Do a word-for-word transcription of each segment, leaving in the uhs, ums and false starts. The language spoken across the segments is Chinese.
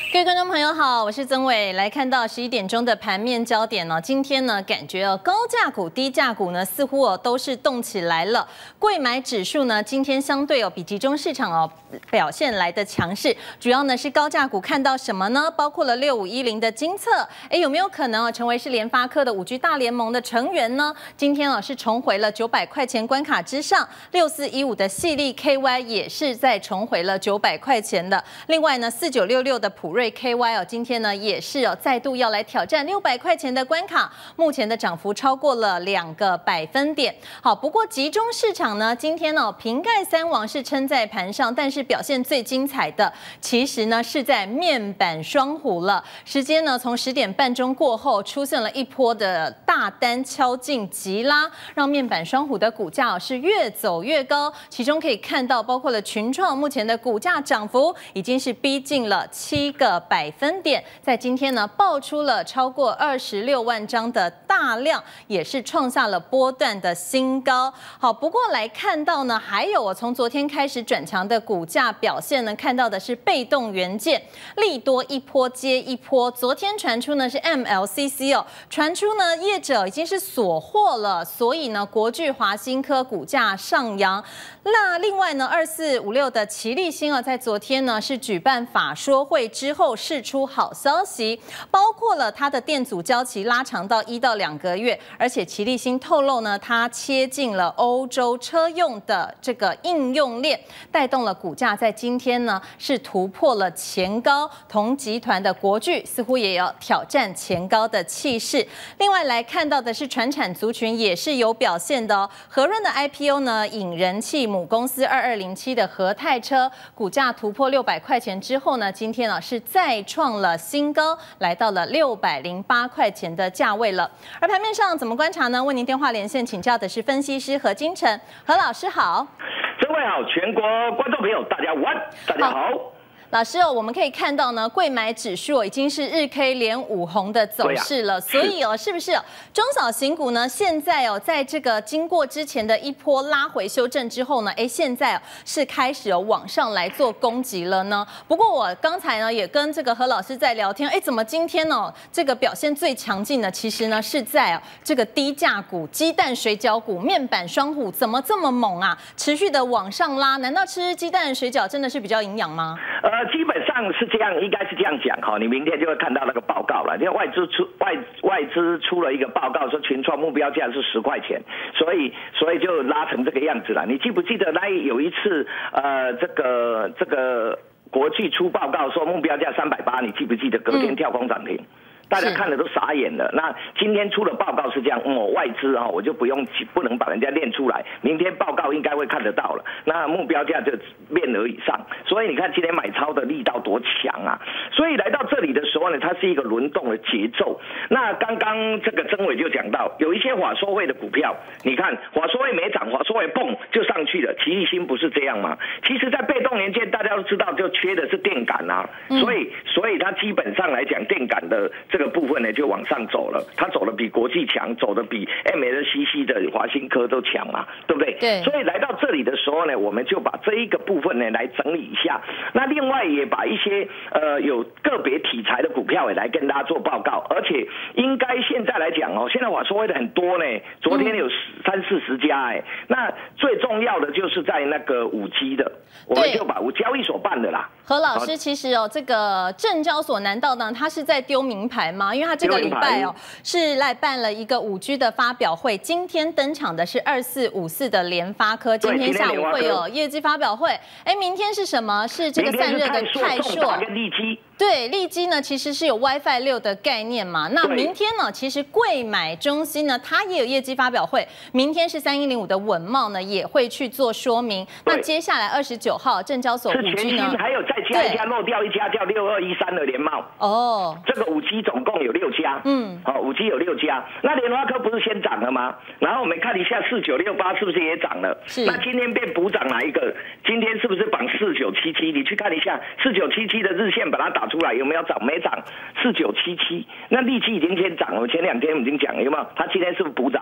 各位观众朋友好，我是曾伟。来看到十一点钟的盘面焦点呢，今天呢感觉哦高价股、低价股呢似乎哦都是动起来了。贵买指数呢今天相对哦比集中市场哦表现来的强势，主要呢是高价股看到什么呢？包括了六五一零的精测，哎有没有可能哦成为是联发科的五 G 大联盟的成员呢？今天哦是重回了九百块钱关卡之上，六四一五的矽力 K Y 也是在重回了九百块钱的。另外呢四九六六的普瑞 K Y 哦，今天呢也是哦再度要来挑战六百块钱的关卡，目前的涨幅超过了两个百分点。好，不过集中市场呢，今天呢瓶盖三王是撑在盘上，但是表现最精彩的其实呢是在面板双虎了。时间呢从十点半钟过后，出现了一波的大单敲进急拉，让面板双虎的股价是越走越高。其中可以看到，包括了群创目前的股价涨幅已经是逼近了七个百分点，在今天呢爆出了超过二十六万张的大量，也是创下了波段的新高。好，不过来看到呢，还有我从昨天开始转强的股价表现呢，看到的是被动元件，利多一波接一波。昨天传出呢是 M L C C 哦，传出呢业者已经是锁货了，所以呢国巨、华新科股价上扬。那另外呢二四五六的奇力新哦，在昨天呢是举办法说会之后释出好消息，包括了它的电阻交期拉长到一到两个月，而且奇力新透露呢，它切进了欧洲车用的这个应用链，带动了股价在今天呢是突破了前高，同集团的国巨似乎也有挑战前高的气势。另外来看到的是传产族群也是有表现的哦，和润的 I P O 呢引人气，母公司二二零七的和泰车股价突破六百块钱之后呢，今天呢是再创了新高，来到了六百零八块钱的价位了。而盘面上怎么观察呢？为您电话连线请教的是分析师何金城，何老师好。 各位好，全国观众朋友大家午安，大家好。 老师哦，我们可以看到呢，贵买指数已经是日 K 连五红的走势了，啊、所以哦，是不是中小型股呢？现在哦，在这个经过之前的一波拉回修正之后呢，哎，现在哦是开始哦往上来做攻击了呢。不过我刚才呢也跟这个何老师在聊天，哎，怎么今天哦这个表现最强劲的，其实呢是在哦这个低价股、鸡蛋水饺股、面板双虎，怎么这么猛啊？持续的往上拉，难道吃鸡蛋水饺真的是比较营养吗？ 呃。基本上是这样，应该是这样讲哈。你明天就会看到那个报告了。因为外资出外外资出了一个报告，说群创目标价是十块钱，所以所以就拉成这个样子了。你记不记得那有一次呃这个这个国际出报告说目标价三百八，你记不记得隔天跳空涨停？嗯，大家看了都傻眼了。那今天出的报告是这样，哦，外资啊，我就不用不能把人家练出来。明天报告应该会看得到了。那目标价就面额以上，所以你看今天买超的力道多强啊！所以来到这里的时候呢，它是一个轮动的节奏。那刚刚这个曾伟就讲到，有一些法说会的股票，你看法说会没涨，法说会蹦就上去了。奇力新不是这样吗？其实，在被动元件大家都知道，就缺的是电感啊，所以所以它基本上来讲，电感的这个部分呢就往上走了，它走的比国际强，走的比 M L C C 的华新科都强嘛，对不对？ 对。 所以来到这里的时候呢，我们就把这一个部分呢来整理一下。那另外也把一些呃有个别题材的股票也来跟大家做报告，而且应该现在来讲哦，现在法说会的很多呢，昨天有三四十家哎、欸。那最重要的就是在那个五 G 的，我们就把五交易所办的啦。 何老师，其实哦，这个证交所难道呢，他是在丢名牌吗？因为他这个礼拜哦是来办了一个五 G 的发表会，今天登场的是二四五四的联发科，今天下午会有业绩发表会。哎，明天是什么？是这个散热的泰硕跟利基。 对，利基呢其实是有 WiFi 六的概念嘛。那明天呢，其实贵买中心呢，它也有业绩发表会。明天是三一零五的稳懋呢，也会去做说明。那接下来二十九号证交所五 G 呢， 还有再加一家漏掉一家叫六二一三的联懋。哦，这个五 G 总共有六家。嗯，好、哦，五 G 有六家。那联发科不是先涨了吗？然后我们看一下四九六八是不是也涨了？是。那今天变补涨哪一个？今天是不是绑四九七七？你去看一下四九七七的日线，把它打出来有没有涨？没涨，四九七七。那利基已经先涨了，前两天已经讲了有没有？它今天是不是补涨？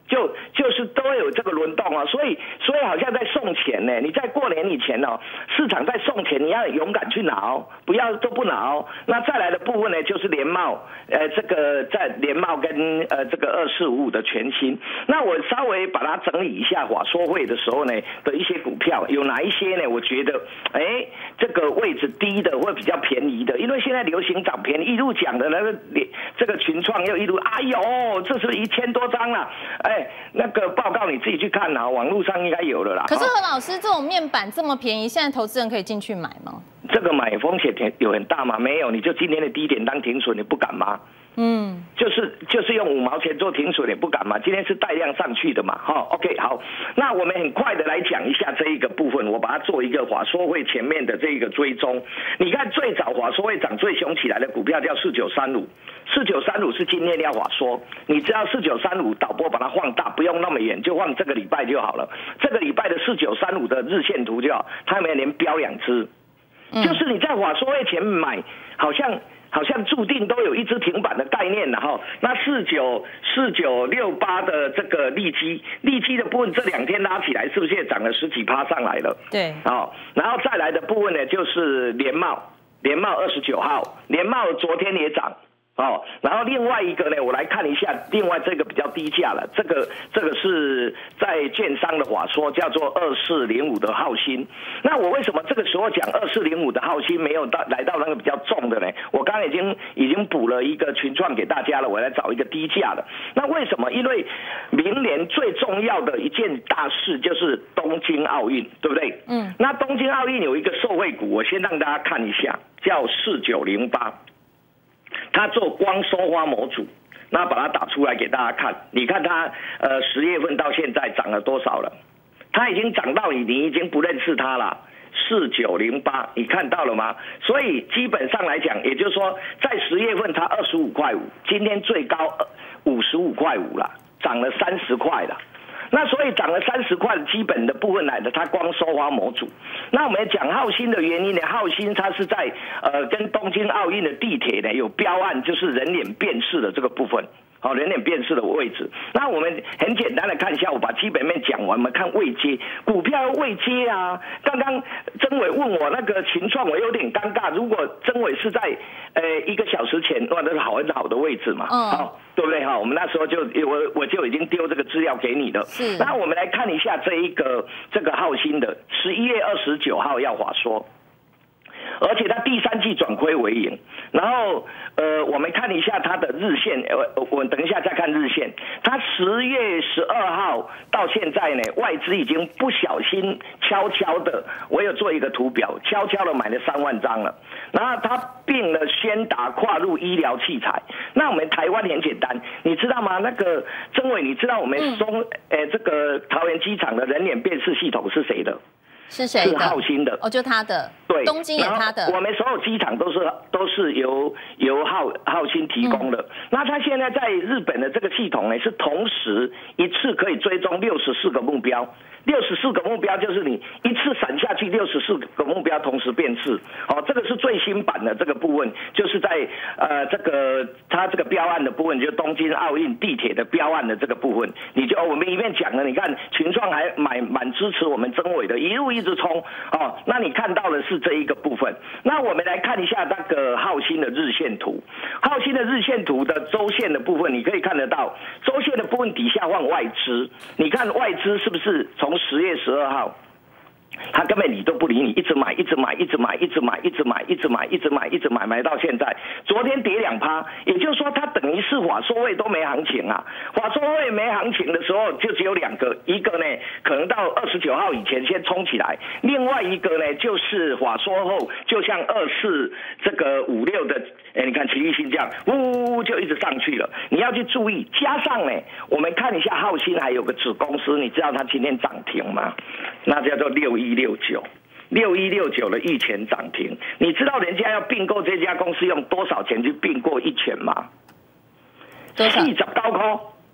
就就是都有这个轮动啊，所以所以好像在送钱呢。你在过年以前哦，市场在送钱，你要勇敢去拿哦，不要都不拿哦。那再来的部分呢，就是联茂，呃，这个在联茂跟呃这个二四五五的全新。那我稍微把它整理一下，华硕会的时候呢的一些股票有哪一些呢？我觉得，哎，这个位置低的会比较便宜的，因为现在流行涨便宜，一路讲的那个这个群创又一路，哎呦，这是一千多张了，哎。那个报告你自己去看啊，网络上应该有了啦。 可是何老师，这种面板这么便宜，现在投资人可以进去买吗？ 这个买风险有很大吗？没有，你就今天的低点当停损，你不敢吗？嗯，就是就是用五毛钱做停损，也不敢嘛。今天是带量上去的嘛，哈 ，OK， 好，那我们很快的来讲一下这一个部分，我把它做一个华硕会前面的这一个追踪。你看最早华硕会涨最凶起来的股票叫四九三五，四九三五是今天要华硕，你知道四九三五导播把它放大，不用那么远，就放这个礼拜就好了。这个礼拜的四九三五的日线图就好，它没有连标两只，就是你在华硕会前面买，好像。好像注定都有一只停板的概念了哈。那四九四九六八的这个利基，利基的部分这两天拉起来，是不是也涨了十几趴上来了？ 对。 好，然后再来的部分呢，就是联茂，联茂二十九号，联茂昨天也涨。哦，然后另外一个呢，我来看一下，另外这个比较低价了，这个这个是在券商的话说叫做二四零五的浩鑫。那我为什么这个时候讲二四零五的浩鑫没有到来到那个比较重的呢？我刚刚已经已经补了一个群创给大家了，我来找一个低价了。那为什么？因为明年最重要的一件大事就是东京奥运，对不对？嗯。那东京奥运有一个受惠股，我先让大家看一下，叫四九零八。它做光收花模组，那把它打出来给大家看。你看它，呃，十月份到现在涨了多少了？它已经涨到你，你已经不认识它了。四九零八，你看到了吗？所以基本上来讲，也就是说，在十月份它二十五块五，今天最高五十五块五了，涨了三十块了。那所以涨了三十块，基本的部分来的，它光收花模组。那我们讲浩鑫的原因呢？浩鑫它是在呃跟东京奥运的地铁呢有标案，就是人脸辨识的这个部分。好，人脸辨识的位置。那我们很简单的看一下，我把基本面讲完，我们看位阶，股票位阶啊。刚刚曾伟问我那个群创，我有点尴尬。如果曾伟是在呃一个小时前，哇，那是好很好的位置嘛，嗯，好，对不对哈？我们那时候就我我就已经丢这个资料给你了。是。那我们来看一下这一个这个浩鑫的十一月二十九号要华说。而且它第三季转亏为盈，然后呃，我们看一下它的日线，呃，我等一下再看日线。它十月十二号到现在呢，外资已经不小心悄悄的，我有做一个图表，悄悄的买了三万张了。然后它并了先达跨入医疗器材。那我们台湾很简单，你知道吗？那个曾伟，你知道我们松呃这个桃园机场的人脸辨识系统是谁的？ 是谁的？ 是浩鑫的哦，就他的。 对， 东京也他的。 我们所有机场都是都是由由浩浩鑫提供的。嗯、那他现在在日本的这个系统呢，是同时一次可以追踪六十四个目标。六十四个目标就是你一次闪下去，六十四个目标同时辨识。哦，这个是最新版的这个部分，就是在呃这个它这个标案的部分，就是东京奥运地铁的标案的这个部分，你就、哦、我们一面讲了，你看群创还蛮蛮支持我们曾伟的，一路一直冲哦。那你看到的是这一个部分。那我们来看一下那个浩鑫的日线图，浩鑫的日线图的周线的部分，你可以看得到，周线的部分底下放外资，你看外资是不是从十月十二号，他根本理都不理你，一直买，一直买，一直买，一直买，一直买，一直买，一直买，一直买，买到现在。昨天跌两趴，也就是说，它等于是华硕会都没行情啊。华硕会没行情的时候，就只有两个，一个呢可能到二十九号以前先冲起来，另外一个呢就是华硕后，就像二四这个五六的，哎，你看奇力新这样，呜就一直上去了。你要去注意，加上呢，我们看一下浩鑫还有个子公司，你知道它今天涨停吗？那叫做六一六九，六一六九的一拳涨停。你知道人家要并购这家公司用多少钱去并购一拳吗？ 多少？ 四十九块，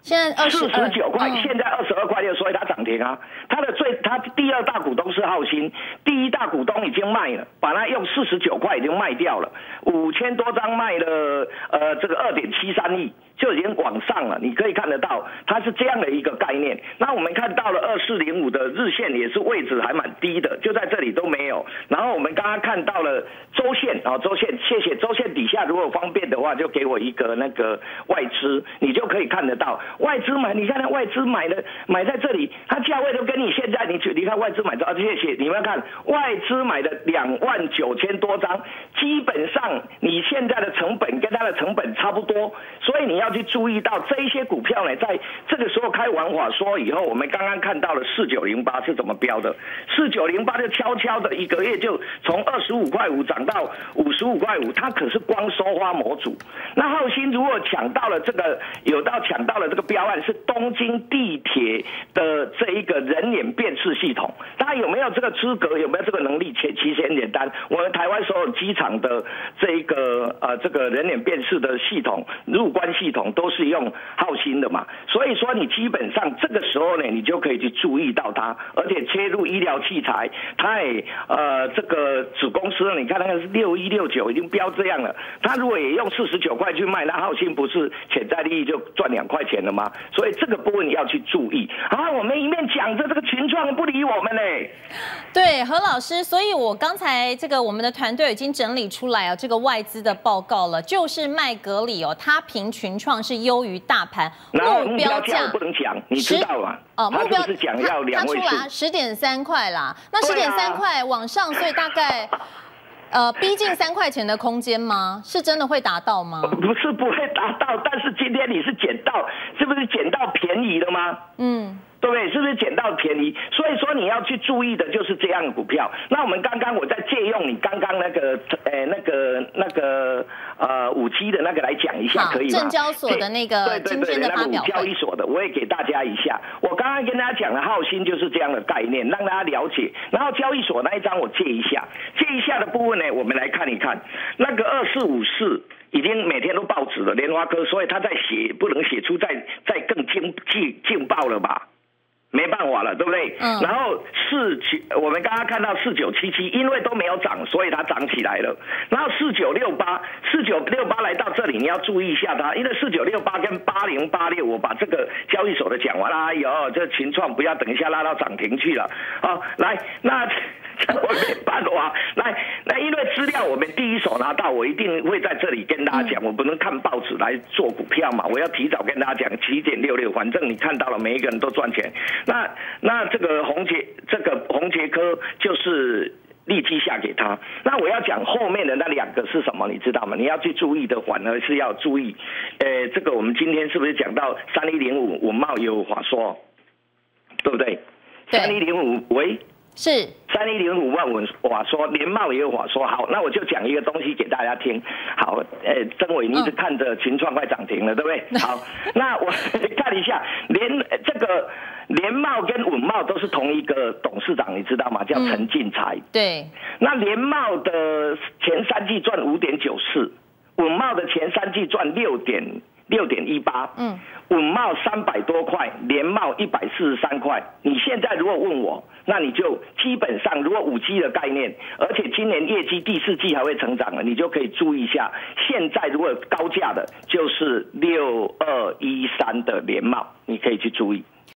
现在二十四十九块，现在二十二块六，所以它涨停啊。它的最，它第二大股东是浩鑫，第一大股东已经卖了，把它用四十九块已经卖掉了，五千多张卖了，呃，这个二点七三亿。就已经往上了，你可以看得到，它是这样的一个概念。那我们看到了二四零五的日线也是位置还蛮低的，就在这里都没有。然后我们刚刚看到了周线啊，周线，谢谢周线底下如果方便的话，就给我一个那个外资，你就可以看得到外资买，你看那外资买的买在这里，它价位都跟你现在你去，你看外资买的啊，谢谢你们看外资买的两万九千多张，基本上你现在的成本跟它的成本差不多，所以你要去注意到这一些股票呢，在这个时候开完法说以后，我们刚刚看到了四九零八是怎么标的，四九零八就悄悄的一个月就从二十五块五涨到五十五块五，它可是光收花模组。那浩鑫如果抢到了这个，有到抢到了这个标案是东京地铁的这一个人脸辨识系统，大家有没有这个资格，有没有这个能力？其其实很简单，我们台湾所有机场的这一个呃这个人脸辨识的系统入关系统都是用浩鑫的嘛，所以说你基本上这个时候呢，你就可以去注意到它，而且切入医疗器材，它也呃这个子公司呢，你看那个是六一六九已经标这样了，它如果也用四十九块去卖，那浩鑫不是潜在利益就赚两块钱了吗？所以这个部分你要去注意。啊，我们一面讲着这个群创不理我们呢。 对，何老师，所以我刚才这个我们的团队已经整理出来啊，这个外资的报告了，就是麦格里哦，它凭群创是优于大盘， 目标价不能讲，你知道吗？ 哦，目标是讲要两位数， 它出来十点三块啦，那十点三块往上，所以大概呃逼近三块钱的空间吗？是真的会达到吗？ 不是不会达到，但是今天你是捡到，是不是捡到便宜了吗？嗯。对不对？是不是捡到便宜？所以说你要去注意的就是这样的股票。那我们刚刚我在借用你刚刚那个呃那个那个呃五 G 的那个来讲一下，可以吗？ 证交所的那个今天的发表会， 那个交易所的，我也给大家一下。我刚刚跟大家讲的浩鑫就是这样的概念，让大家了解。然后交易所那一张我借一下，借一下的部分呢，我们来看一看那个二四五四。已经每天都报纸了，联发科，所以他在写，不能写出再再更劲劲劲爆了吧？没办法了，对不对？嗯。然后四九，我们刚刚看到四九七七，因为都没有涨，所以它涨起来了。然后四九六八，四九六八来到这里，你要注意一下它，因为四九六八跟八零八六，我把这个交易所的讲完了。哎呦，这群创不要等一下拉到涨停去了。好，来，那我没办法，来，那因为资料我们第一手拿到，我一定会在这里跟大家讲，我不能看报纸来做股票嘛，我要提早跟大家讲七点六六，反正你看到了，每一个人都赚钱。那那这个宏捷这个宏捷科就是立即下给他。那我要讲后面的那两个是什么，你知道吗？你要去注意的，反而是要注意，呃，这个我们今天是不是讲到三一零五文茂也有话说，对不对？三一零五喂。 是三一零五万文话说，联茂也有话说。好，那我就讲一个东西给大家听。好，呃，曾伟，你一直看着群创快涨停了，对不对？好，那我看一下，连这个联茂跟文茂都是同一个董事长，你知道吗？叫陈进财。 嗯、对。 那联茂的前三季赚五点九四，文茂的前三季赚六点。六点一八，嗯，文茂三百多块，联茂一百四十三块。你现在如果问我，那你就基本上，如果五 G 的概念，而且今年业绩第四季还会成长了，你就可以注意一下。现在如果高价的，就是六二一三的联茂，你可以去注意。